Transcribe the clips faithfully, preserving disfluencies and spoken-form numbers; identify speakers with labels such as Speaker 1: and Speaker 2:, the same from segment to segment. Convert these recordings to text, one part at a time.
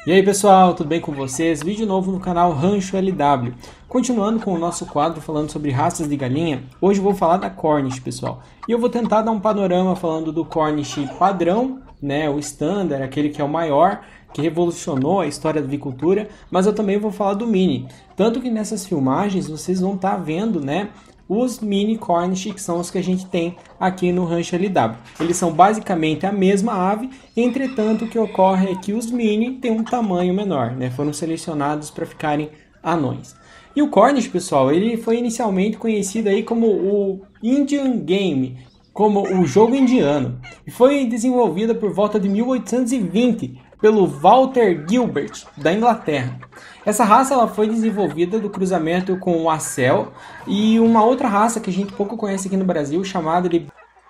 Speaker 1: E aí pessoal, tudo bem com vocês? Vídeo novo no canal Rancho L W. Continuando com o nosso quadro falando sobre raças de galinha, hoje eu vou falar da Cornish, pessoal. E eu vou tentar dar um panorama falando do Cornish padrão, né, o standard, aquele que é o maior, que revolucionou a história da avicultura, mas eu também vou falar do mini. Tanto que nessas filmagens vocês vão estar vendo, né, os mini Cornish, que são os que a gente tem aqui no Rancho L W. Eles são basicamente a mesma ave, entretanto o que ocorre é que os mini têm um tamanho menor, né? Foram selecionados para ficarem anões. E o Cornish, pessoal, ele foi inicialmente conhecido aí como o Indian Game, como o jogo indiano, e foi desenvolvida por volta de mil oitocentos e vinte pelo Walter Gilbert, da Inglaterra. Essa raça ela foi desenvolvida do cruzamento com o Acel e uma outra raça que a gente pouco conhece aqui no Brasil, chamada de,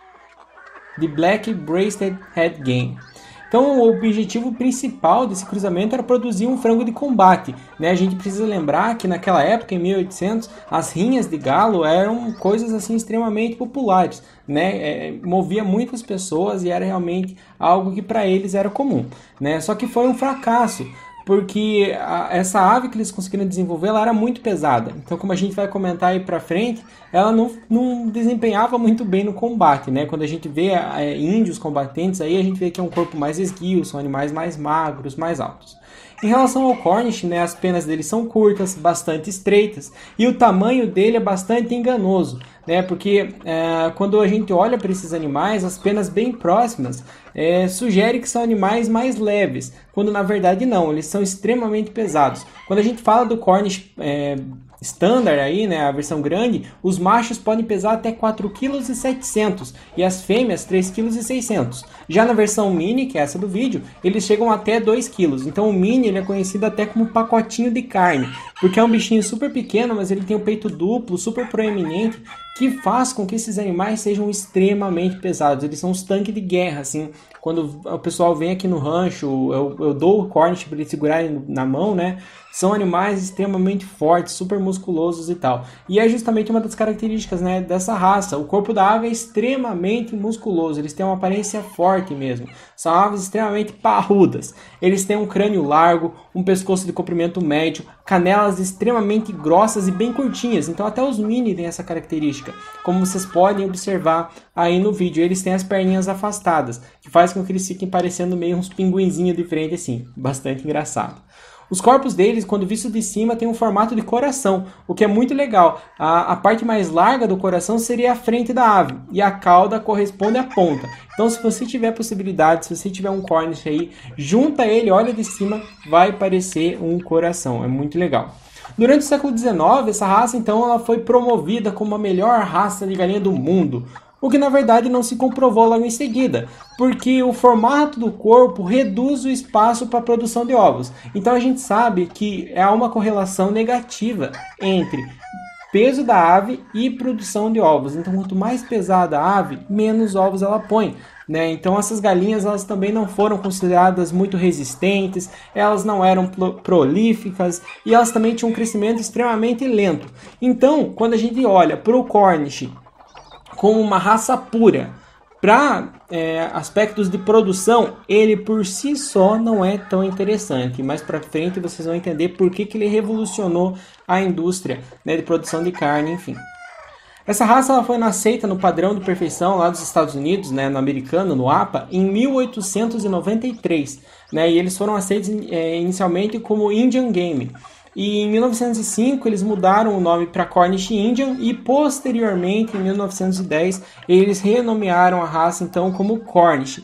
Speaker 1: de Black Breasted Head Game. Então o objetivo principal desse cruzamento era produzir um frango de combate, né? A gente precisa lembrar que naquela época, em mil e oitocentos, as rinhas de galo eram coisas assim extremamente populares, né? É, movia muitas pessoas e era realmente algo que para eles era comum, né? Só que foi um fracasso, porque a, essa ave que eles conseguiram desenvolver ela era muito pesada. Então, como a gente vai comentar aí pra frente, ela não, não desempenhava muito bem no combate, né? Quando a gente vê é, índios combatentes, aí a gente vê que é um corpo mais esguio, são animais mais magros, mais altos. Em relação ao Cornish, né, as penas dele são curtas, bastante estreitas, e o tamanho dele é bastante enganoso, né, porque é, quando a gente olha para esses animais, as penas bem próximas é, sugere que são animais mais leves, quando na verdade não, eles são extremamente pesados. Quando a gente fala do Cornish é, standard aí, né, a versão grande, os machos podem pesar até quatro vírgula setecentos quilos e as fêmeas três vírgula seiscentos quilos. Já na versão mini, que é essa do vídeo, eles chegam até dois quilos. Então o mini ele é conhecido até como pacotinho de carne, porque é um bichinho super pequeno, mas ele tem o peito duplo, super proeminente, que faz com que esses animais sejam extremamente pesados. Eles são os tanques de guerra, assim. Quando o pessoal vem aqui no rancho, eu, eu dou o Cornish para eles segurarem na mão, né? São animais extremamente fortes, super musculosos e tal. E é justamente uma das características, né, dessa raça. O corpo da ave é extremamente musculoso, eles têm uma aparência forte mesmo. São aves extremamente parrudas. Eles têm um crânio largo, um pescoço de comprimento médio, canelas extremamente grossas e bem curtinhas. Então até os mini têm essa característica. Como vocês podem observar aí no vídeo, eles têm as perninhas afastadas, que faz com que eles fiquem parecendo meio uns pinguinzinhos de frente assim. Bastante engraçado. Os corpos deles, quando vistos de cima, tem um formato de coração, o que é muito legal. A, a parte mais larga do coração seria a frente da ave, e a cauda corresponde à ponta. Então, se você tiver possibilidade, se você tiver um Cornish aí, junta ele, olha de cima, vai parecer um coração. É muito legal. Durante o século dezenove, essa raça, então, ela foi promovida como a melhor raça de galinha do mundo. O que na verdade não se comprovou logo em seguida, porque o formato do corpo reduz o espaço para a produção de ovos. Então a gente sabe que há uma correlação negativa entre peso da ave e produção de ovos. Então quanto mais pesada a ave, menos ovos ela põe, né? Então essas galinhas elas também não foram consideradas muito resistentes, elas não eram prolíficas e elas também tinham um crescimento extremamente lento. Então quando a gente olha para o Cornish como uma raça pura, para é, aspectos de produção, ele por si só não é tão interessante. Mais para frente vocês vão entender por que, que ele revolucionou a indústria, né, de produção de carne, enfim. Essa raça ela foi aceita no padrão de perfeição lá dos Estados Unidos, né, no americano, no A P A, em mil oitocentos e noventa e três. Né, e eles foram aceitos é, inicialmente como Indian Game. E em mil novecentos e cinco eles mudaram o nome para Cornish Indian e posteriormente em mil novecentos e dez eles renomearam a raça então como Cornish.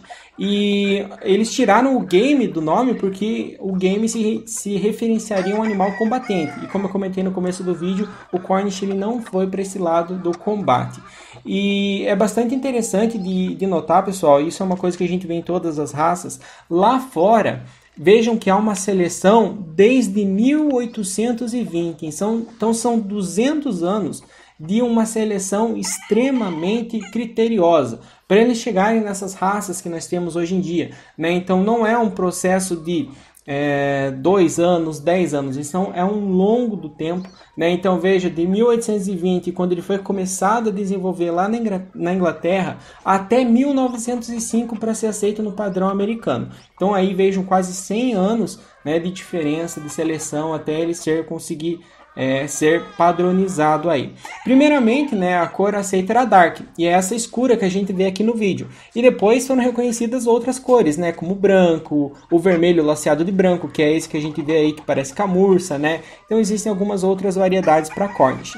Speaker 1: E eles tiraram o game do nome porque o game se, se referenciaria a um animal combatente. E como eu comentei no começo do vídeo, o Cornish ele não foi para esse lado do combate. E é bastante interessante de, de notar, pessoal, isso é uma coisa que a gente vê em todas as raças. Lá fora, vejam que há uma seleção desde mil oitocentos e vinte, então são duzentos anos de uma seleção extremamente criteriosa para eles chegarem nessas raças que nós temos hoje em dia, né? Então não é um processo de é, dois anos, dez anos. Isso é um longo do tempo, né? Então veja, de mil oitocentos e vinte, quando ele foi começado a desenvolver lá na Inglaterra, até mil novecentos e cinco para ser aceito no padrão americano. Então aí vejam quase cem anos, né, de diferença de seleção até ele ser conseguir É, ser padronizado aí. Primeiramente, né, a cor aceita era Dark, e é essa escura que a gente vê aqui no vídeo. E depois foram reconhecidas outras cores, né, como o branco, o vermelho laceado de branco, que é esse que a gente vê aí que parece camurça, né? Então existem algumas outras variedades para Cornish.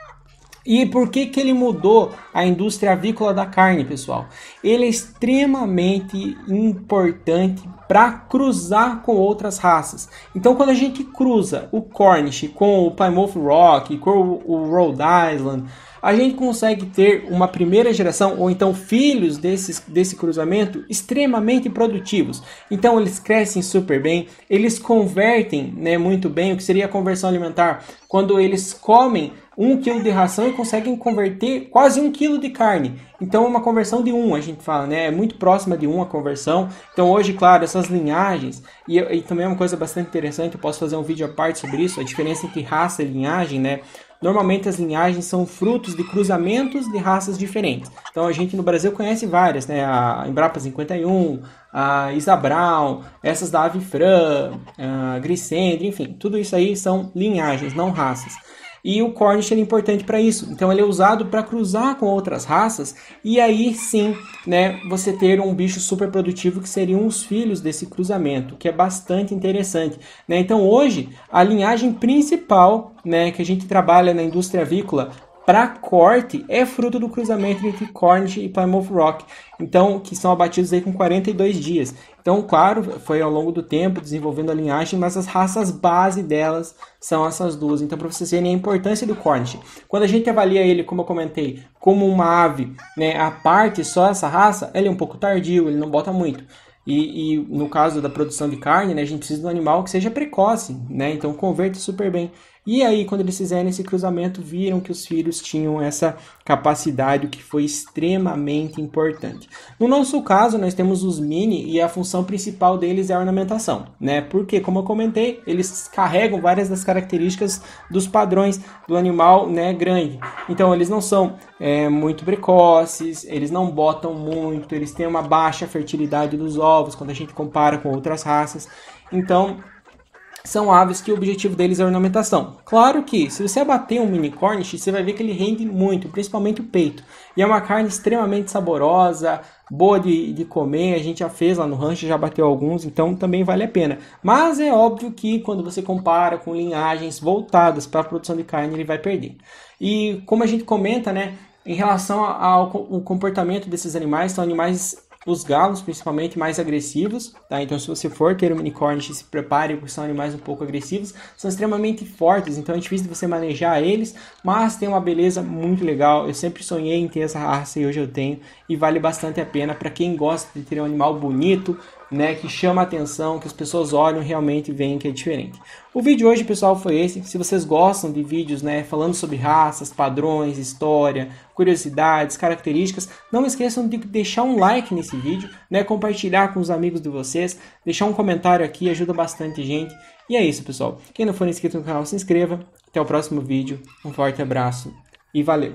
Speaker 1: E por que que ele mudou a indústria avícola da carne, pessoal? Ele é extremamente importante para cruzar com outras raças. Então, quando a gente cruza o Cornish com o Plymouth Rock, com o Rhode Island, a gente consegue ter uma primeira geração, ou então filhos desses, desse cruzamento, extremamente produtivos. Então eles crescem super bem, eles convertem, né, muito bem, o que seria a conversão alimentar, quando eles comem um quilo de ração e conseguem converter quase um quilo de carne. Então é uma conversão de um, a gente fala, né? É muito próxima de um a conversão. Então hoje, claro, essas linhagens, e, e também é uma coisa bastante interessante, eu posso fazer um vídeo à parte sobre isso, a diferença entre raça e linhagem, né? Normalmente as linhagens são frutos de cruzamentos de raças diferentes. Então a gente no Brasil conhece várias, né? A Embrapa cinquenta e um, a Isa Brown, essas da Avifran, a Grisendre, enfim, tudo isso aí são linhagens, não raças. E o Cornish é importante para isso. Então ele é usado para cruzar com outras raças e aí sim, né, você ter um bicho super produtivo que seriam os filhos desse cruzamento, que é bastante interessante, né? Então hoje a linhagem principal, né, que a gente trabalha na indústria avícola para corte é fruto do cruzamento entre Cornish e Plymouth Rock, então que são abatidos aí com quarenta e dois dias. Então, claro, foi ao longo do tempo desenvolvendo a linhagem, mas as raças base delas são essas duas. Então, para vocês verem a importância do Cornish, quando a gente avalia ele, como eu comentei, como uma ave, né, a parte só essa raça, ele é um pouco tardio, ele não bota muito. E, e no caso da produção de carne, né, a gente precisa de um animal que seja precoce, né, então converte super bem. E aí, quando eles fizeram esse cruzamento, viram que os filhos tinham essa capacidade, o que foi extremamente importante. No nosso caso, nós temos os mini e a função principal deles é a ornamentação, né? Porque, como eu comentei, eles carregam várias das características dos padrões do animal, né, grande. Então, eles não são é, muito precoces, eles não botam muito, eles têm uma baixa fertilidade dos ovos quando a gente compara com outras raças. Então, são aves que o objetivo deles é a ornamentação. Claro que, se você abater um mini Cornish, você vai ver que ele rende muito, principalmente o peito. E é uma carne extremamente saborosa, boa de, de comer, a gente já fez lá no rancho, já bateu alguns, então também vale a pena. Mas é óbvio que quando você compara com linhagens voltadas para a produção de carne, ele vai perder. E como a gente comenta, né, em relação ao, ao comportamento desses animais, são animais... os galos, principalmente, mais agressivos, tá? Então, se você for ter um mini Cornish, se prepare, porque são animais um pouco agressivos, são extremamente fortes, então é difícil de você manejar eles, mas tem uma beleza muito legal. Eu sempre sonhei em ter essa raça e hoje eu tenho, e vale bastante a pena para quem gosta de ter um animal bonito, né, que chama a atenção, que as pessoas olham e realmente veem que é diferente. O vídeo hoje, pessoal, foi esse. Se vocês gostam de vídeos, né, falando sobre raças, padrões, história, curiosidades, características, não esqueçam de deixar um like nesse vídeo, né, compartilhar com os amigos de vocês, deixar um comentário aqui, ajuda bastante gente. E é isso, pessoal. Quem não for inscrito no canal, se inscreva. Até o próximo vídeo. Um forte abraço e valeu!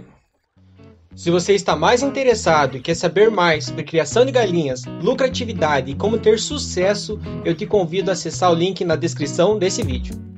Speaker 1: Se você está mais interessado e quer saber mais sobre criação de galinhas, lucratividade e como ter sucesso, eu te convido a acessar o link na descrição desse vídeo.